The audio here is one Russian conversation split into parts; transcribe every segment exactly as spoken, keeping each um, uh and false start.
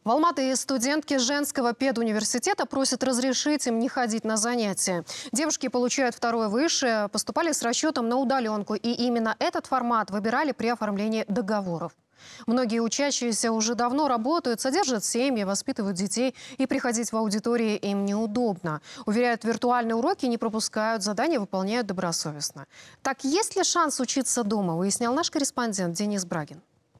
В Алматы студентки женского педуниверситета просят разрешить им не ходить на занятия. Девушки получают второе высшее, поступали с расчетом на удаленку. И именно этот формат выбирали при оформлении договоров. Многие учащиеся уже давно работают, содержат семьи, воспитывают детей. И приходить в аудитории им неудобно. Уверяют, виртуальные уроки не пропускают, задания выполняют добросовестно. Так есть ли шанс учиться дома, выяснял наш корреспондент Денис Брагин.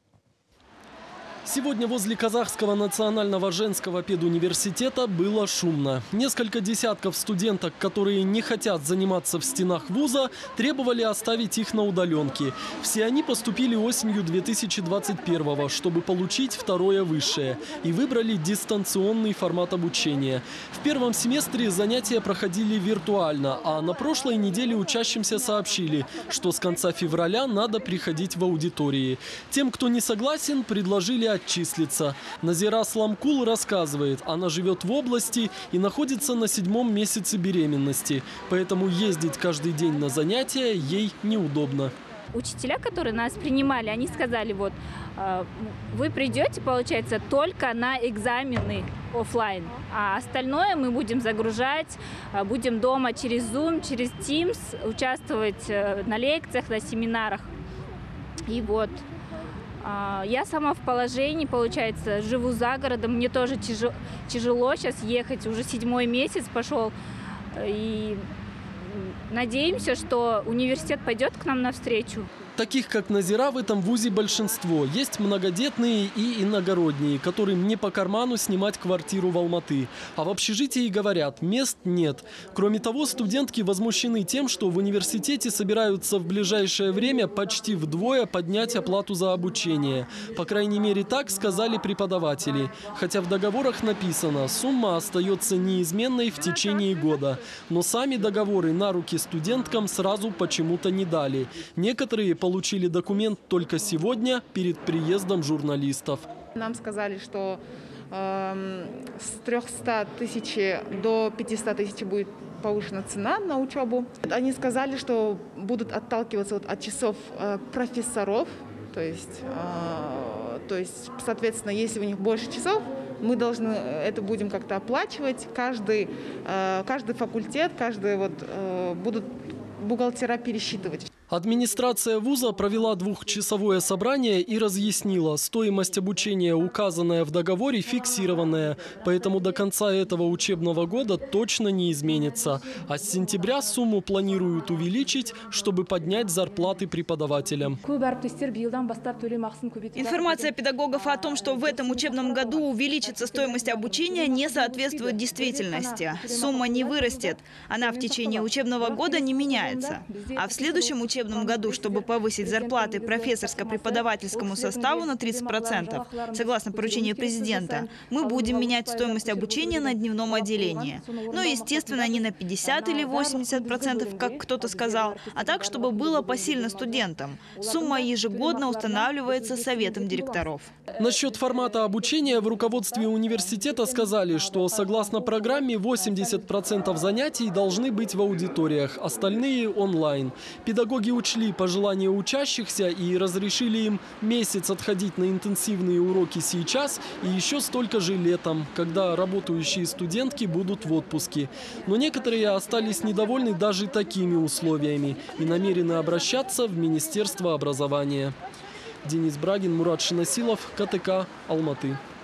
Сегодня возле Казахского национального женского педуниверситета было шумно. Несколько десятков студенток, которые не хотят заниматься в стенах вуза, требовали оставить их на удаленке. Все они поступили осенью две тысячи двадцать первого, чтобы получить второе высшее, и выбрали дистанционный формат обучения. В первом семестре занятия проходили виртуально, а на прошлой неделе учащимся сообщили, что с конца февраля надо приходить в аудитории. Тем, кто не согласен, предложили отчислиться. Назира Сламкул рассказывает, она живет в области и находится на седьмом месяце беременности. Поэтому ездить каждый день на занятия ей неудобно. Учителя, которые нас принимали, они сказали, вот, вы придете, получается, только на экзамены офлайн, а остальное мы будем загружать, будем дома через Zoom, через Teams, участвовать на лекциях, на семинарах. И вот. Я сама в положении, получается, живу за городом, мне тоже тяжело, тяжело сейчас ехать, уже седьмой месяц пошел. И надеемся, что университет пойдет к нам навстречу. Таких, как Назира, в этом вузе большинство. Есть многодетные и иногородние, которым не по карману снимать квартиру в Алматы. А в общежитии говорят, мест нет. Кроме того, студентки возмущены тем, что в университете собираются в ближайшее время почти вдвое поднять оплату за обучение. По крайней мере, так сказали преподаватели. Хотя в договорах написано, сумма остается неизменной в течение года. Но сами договоры на руки студенткам сразу почему-то не дали. Некоторые получили документ только сегодня, перед приездом журналистов. Нам сказали, что э, с трёхсот тысяч до пятисот тысяч будет повышена цена на учебу. Они сказали, что будут отталкиваться вот от часов э, профессоров. То есть, э, то есть, соответственно, если у них больше часов, мы должны это будем как-то оплачивать. Каждый, э, каждый факультет, каждый вот, э, будут бухгалтера пересчитывать. Администрация вуза провела двухчасовое собрание и разъяснила, стоимость обучения, указанная в договоре, фиксированная, поэтому до конца этого учебного года точно не изменится. А с сентября сумму планируют увеличить, чтобы поднять зарплаты преподавателям. Информация педагогов о том, что в этом учебном году увеличится стоимость обучения, не соответствует действительности. Сумма не вырастет, она в течение учебного года не меняется. А в следующем учебном В учебном году, чтобы повысить зарплаты профессорско-преподавательскому составу на тридцать процентов, согласно поручению президента, мы будем менять стоимость обучения на дневном отделении. Ну, естественно, не на пятьдесят или восемьдесят процентов, как кто-то сказал, а так, чтобы было посильно студентам. Сумма ежегодно устанавливается советом директоров. Насчет формата обучения в руководстве университета сказали, что согласно программе восемьдесят процентов занятий должны быть в аудиториях, остальные онлайн. Педагоги учли пожелания учащихся и разрешили им месяц отходить на интенсивные уроки сейчас и еще столько же летом, когда работающие студентки будут в отпуске. Но некоторые остались недовольны даже такими условиями и намерены обращаться в Министерство образования. Денис Брагин, Мурат Шинасилов, КТК, Алматы.